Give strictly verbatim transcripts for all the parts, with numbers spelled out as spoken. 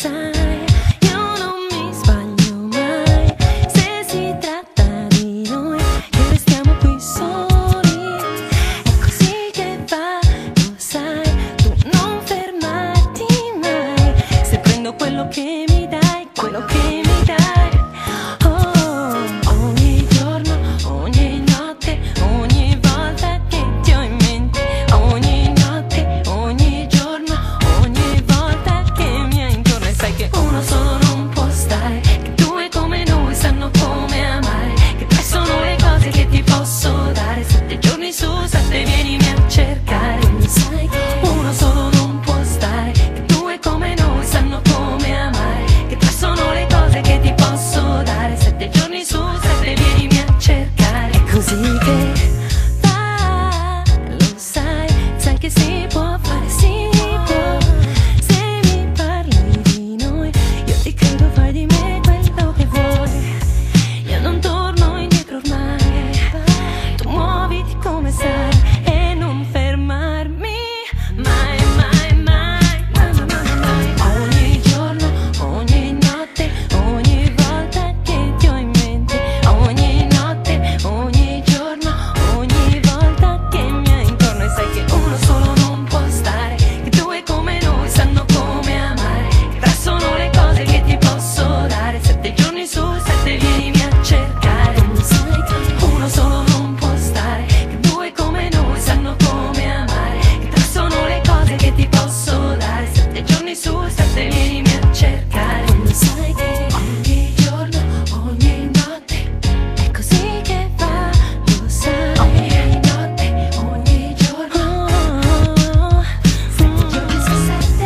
sai, io non mi sbaglio mai. Se si tratta di noi, che restiamo qui soli, è così che va, lo sai. Tu non fermarti mai, se prendo quello che mi dai, quello che mi dai. Oh, ogni giorno, ogni notte, ogni volta che ti ho in mente, ogni notte, ogni giorno, ogni volta che mi hai intorno. E sai che uno solo non può stare, che due come noi sanno come amare, che tre sono le cose che ti posso dare. Sette giorni su sette vienimi a cercare. Quindi sai che uno solo non può stare, che due come noi sanno come amare, che tre sono le cose che ti posso dare. Sette giorni su sette vienimi a cercare. È così che va, lo sai, sai che si può fare, si può. Se mi parli di noi, io ti credo, fai di me quello che vuoi. Io non torno indietro ormai, tu muoviti come sai e non fermarmi mai, mai, mai, mai, mai, mai, mai. Ogni giorno, ogni notte, ogni volta che ti ho in mente, ogni notte, ogni giorno, ogni volta che mi hai intorno. E sai che uno solo non può stare, che due come noi sanno come amare, che tre sono le cose che ti posso dare. Sette giorni su sette vienimi a cercare. Quindi sai che uno solo non può stare, che due come noi sanno come amare, che tre sono le cose che ti posso dare. Sette giorni su sette vienimi a cercare. Quindi sai che ogni giorno, ogni notte, è così che va, lo sai. Ogni notte, ogni giorno, sette giorni su sette,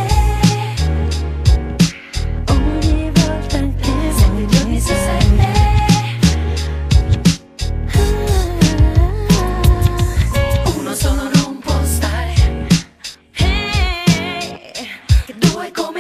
ogni volta che sette giorni su sette. Uno solo non può stare, eh, che due come